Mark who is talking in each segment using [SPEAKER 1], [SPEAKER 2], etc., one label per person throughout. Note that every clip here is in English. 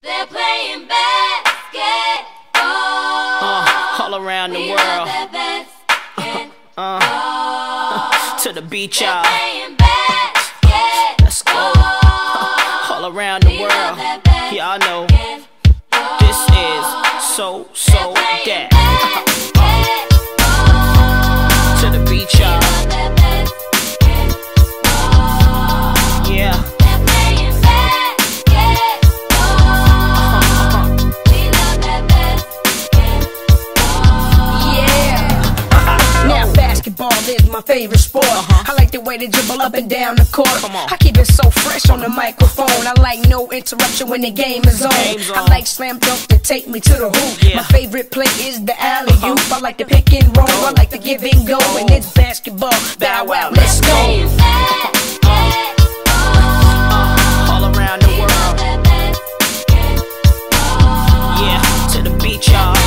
[SPEAKER 1] They're playing basketball
[SPEAKER 2] all around the world. To the beach, y'all. Let's go. All around the world. Y'all know this is so that. To the beach, y'all. Yeah.
[SPEAKER 3] Basketball is my favorite sport. I like the way they dribble up and down the court. I keep it so fresh on the microphone. I like no interruption when the game is on. I like slam dunk to take me to the hoop. My favorite play is the alley-oop. I like the pick and roll. I like the give and go. And it's basketball. Bow wow, let's go.
[SPEAKER 2] All around the world. Yeah, to the beach, y'all.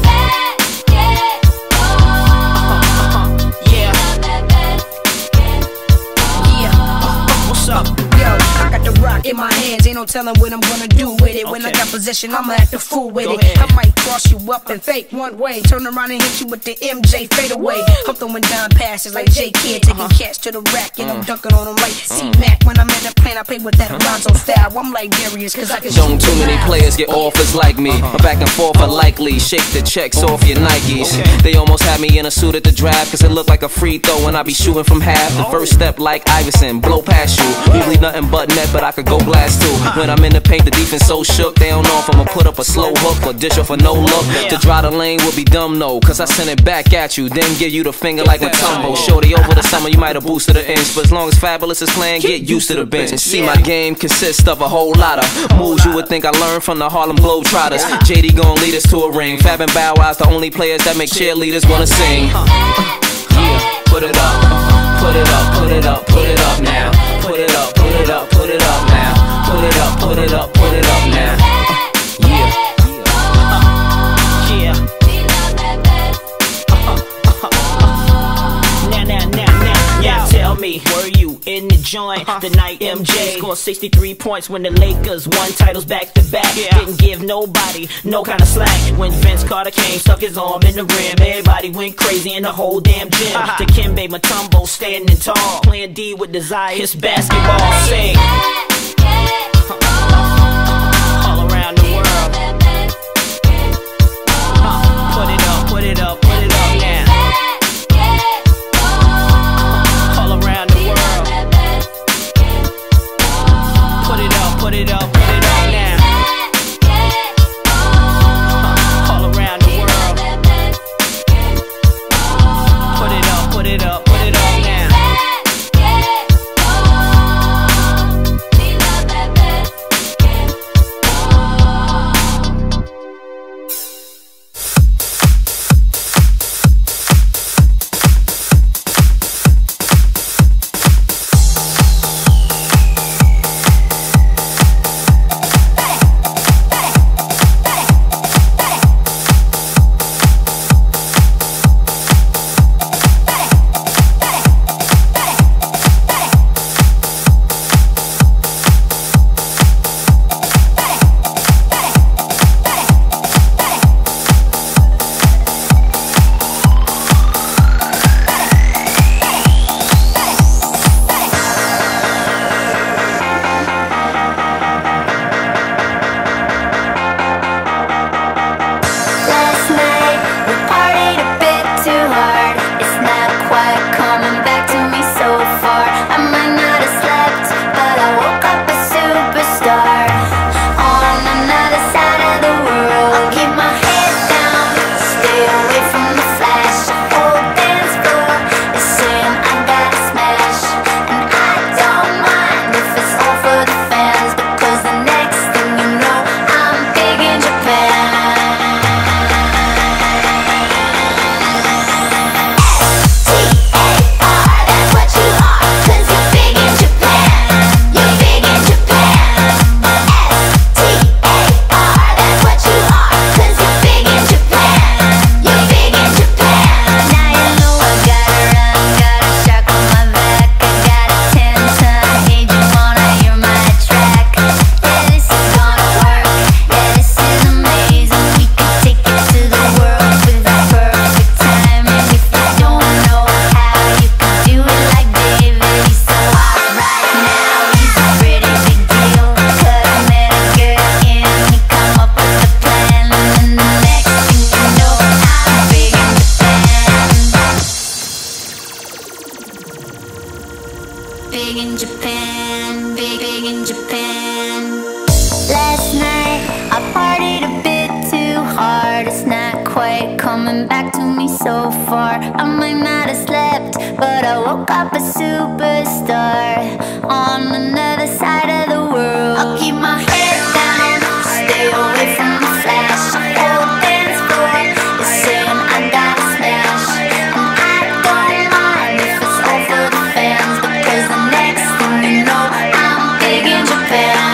[SPEAKER 3] In my hands, ain't no telling what I'm gonna do with it. When I got possession, I'ma act a fool with it. I might cross you up and fake one way, turn around and hit you with the MJ fadeaway. I'm throwing down passes like J Kidd, taking cats to the rack, and I'm dunking on them like C-Mac. When I'm in the plane, I play with that Alonzo style. I'm like Darius, cause I can shoot.
[SPEAKER 4] Don't too many players get offers like me. Back and forth are likely. Shake the checks off your Nikes. They almost had me in a suit at the draft, cause it looked like a free throw when I be shooting from half. The first step like Iverson, blow past you. Usually nothing but net, but I could go blast too. When I'm in the paint, the defense so shook, they don't know if I'ma put up a slow hook or dish off a no look. To dry the lane would be dumb, no, cause I send it back at you, then give you the finger like Matumbo. Shorty, over the summer you might have boosted an inch, but as long as Fabulous is playing, get used to the bench. And see, my game consists of a whole lot of moves you would think I learned from the Harlem Globetrotters. JD gon' lead us to a ring. Fab and Bow Wow's the only players that make cheerleaders wanna sing. Yeah, put it up, put it up, put it up, put it up now. Put it up, put it up, put it up now. Put it up, put it up, put it up now. Yeah.
[SPEAKER 2] Now tell me, were you in the joint the night MJ scored 63 points when the Lakers won titles back to back? Didn't give nobody no kind of slack. When Vince Carter came, stuck his arm in the rim, everybody went crazy in the whole damn gym. Dikembe Mutombo standing tall, playing D with desire. It's basketball. Sing. All around the world. Put it up, put it up, put it up now. All around the world. Put it up, put it up, put it up now. All around the world. Put it up, put it up, put it up now.
[SPEAKER 1] big, big in Japan. Last night I partied a bit too hard. It's not quite coming back to me so far. I might not have slept, but I woke up a superstar on another side of the world. I'll keep my head down, stay away from the flash. Whole dance floor is saying I gotta smash, and I don't mind if it's all for the fans, because the next thing you know, I'm big in Japan.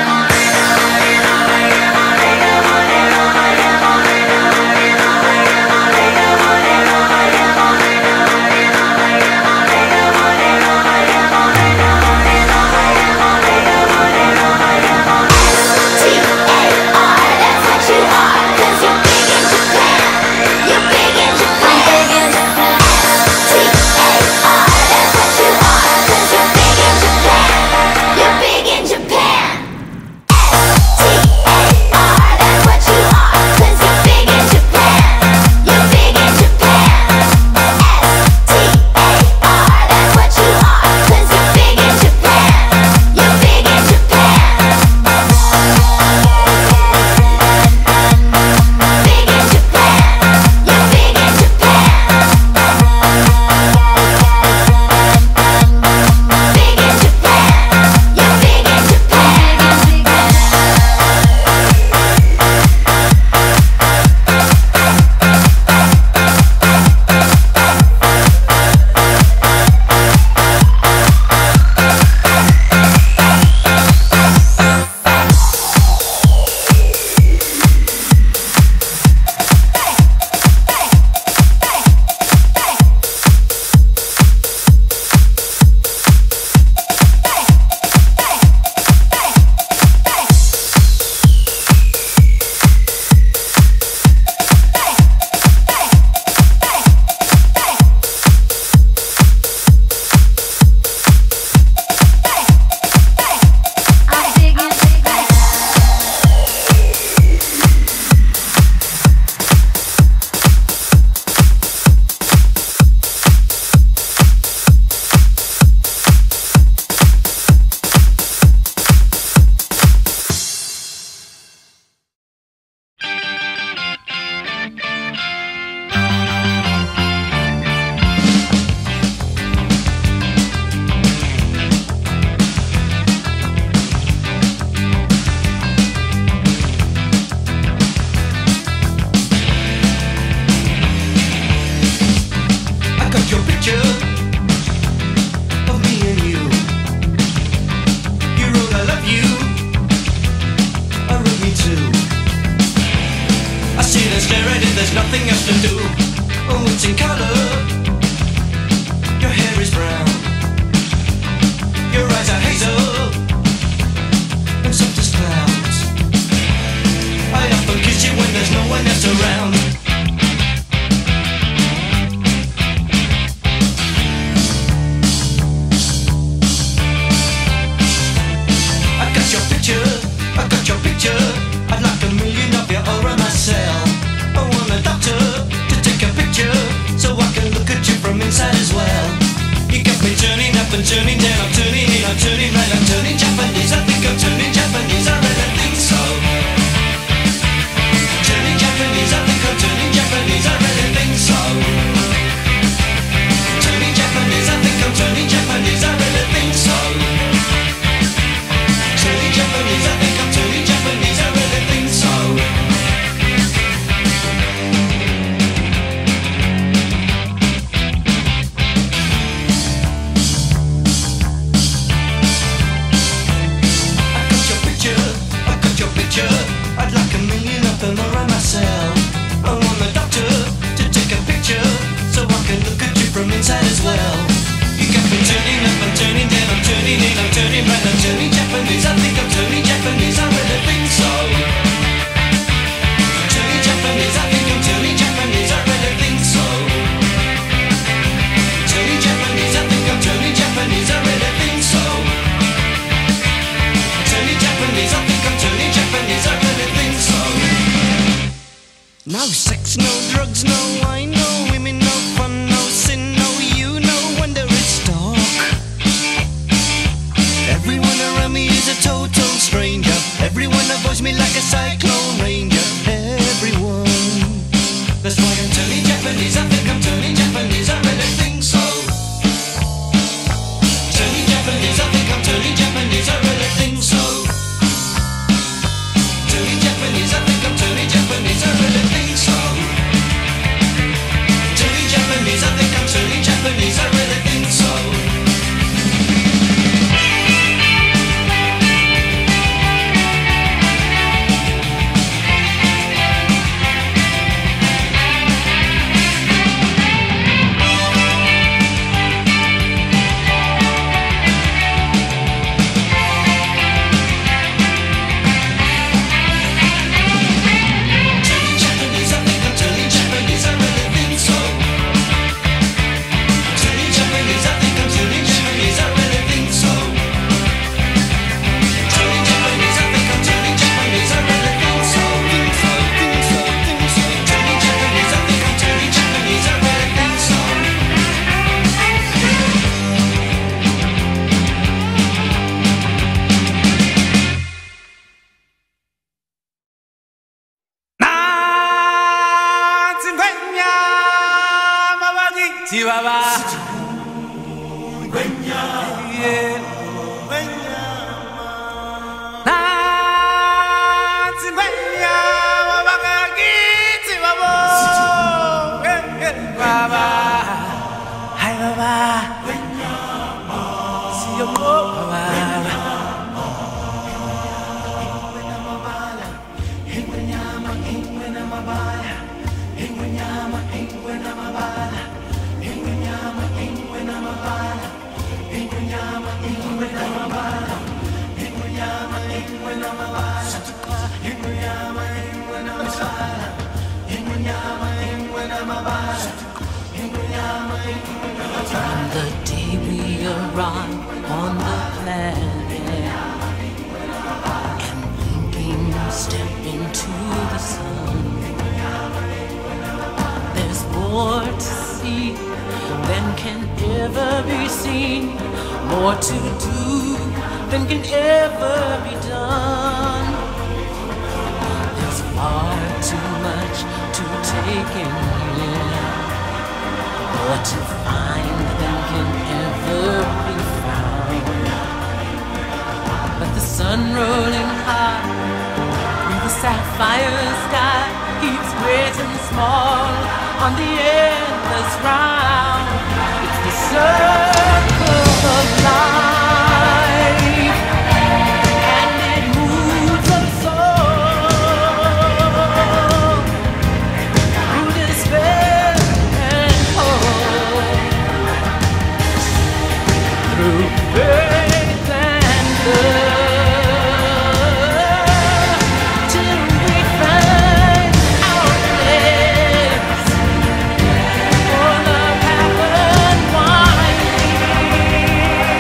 [SPEAKER 5] There's nothing else to do. Oh, it's in color. Your hair is brown. Your eyes are hazel and soft as clouds. I often kiss you when there's no one else around. I got your picture, I got your picture. I'd like a million of you all around myself. I want a doctor to take a picture so I can look at you from inside as well. You got me turning up and turning down, I'm turning in, I'm turning right, I'm turning Japanese. I think I'm turning Japanese, I really think so. Turning Japanese, I think I'm turning Japanese, I really think so. Turning Japanese, I think I'm turning Japanese, I really think so. Turning Japanese, I think I'm turning Japanese, I really think so. I'd like a million of them around myself. I want the doctor to take a picture so I can look at you from inside as well. You got me turning up and turning down, I'm turning in, I'm turning right, I'm turning Japanese. I think I'm turning Japanese, I really think so. Turning Japanese, I think I'm turning Japanese, I really think so. Turning Japanese, I think I'm turning Japanese, I really think so. Turning Japanese, I think I'm turning Japanese, I really think so. No sex, no drugs, no wine, no women, no fun, no sin, no you, no wonder it's dark. Everyone around me is a total stranger. Everyone avoids me like a cyclone ranger. Everyone. That's why I'm turning Japanese. I think I'm turning Japanese. I really think so. Turning Japanese. I think I'm turning Japanese. I really think so. Turning Japanese. I think I'm turning Japanese. I really think so. Turning Japanese. I think I'm turning Japanese. I really think so.
[SPEAKER 6] From the day we arrive on the planet and blinking step into the sun, there's more to see than can ever be seen, more to do than can ever be done. There's far too much to take in here, more to find than can ever be found. But the sun rolling high through the sapphire sky keeps great and small on the endless round. It's the circle of life, and it moves us all through despair and hope, through faith and love, till we find our place for the path unwinding.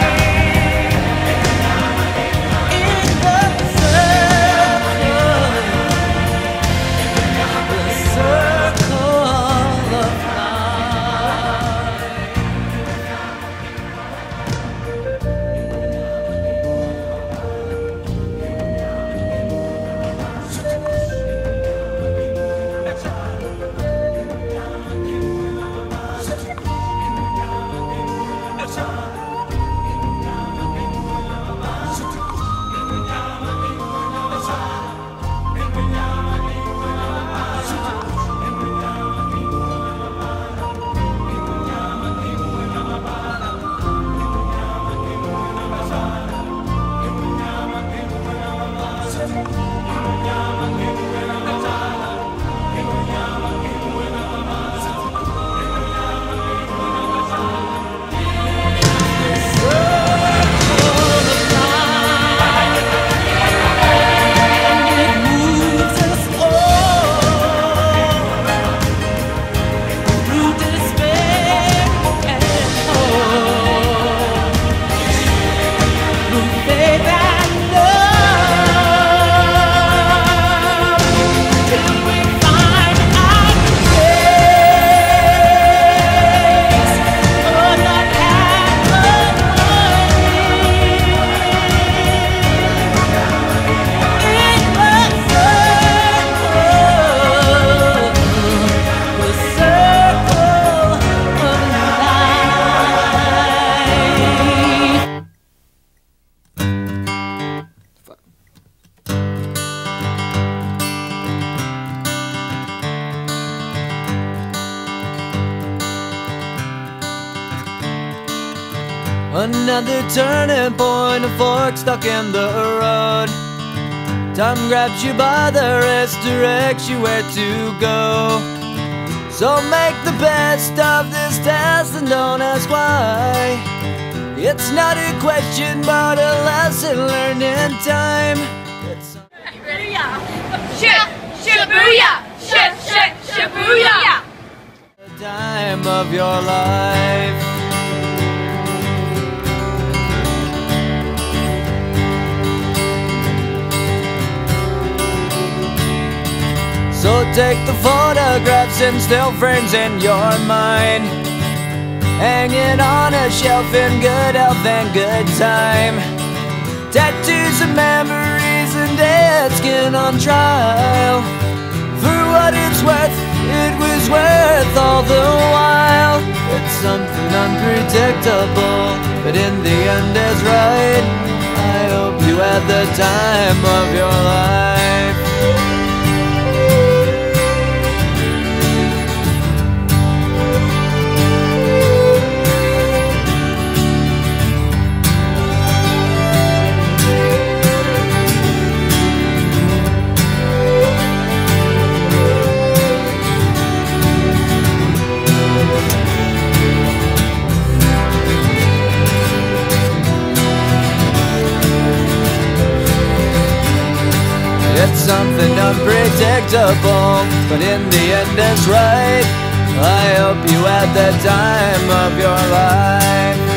[SPEAKER 7] Another turning point, a fork stuck in the road. Time grabs you by the wrist, directs you where to go. So make the best of this test and don't ask why. It's not a question but a lesson learned in time. It's the time of your life. So take the photographs and still frames in your mind, hanging on a shelf in good health and good time. Tattoos of memories and dead skin on trial. For what it's worth, it was worth all the while. It's something unpredictable, but in the end is right. I hope you had the time of your life. It's something unpredictable, but in the end it's right. I hope you had the time of your life.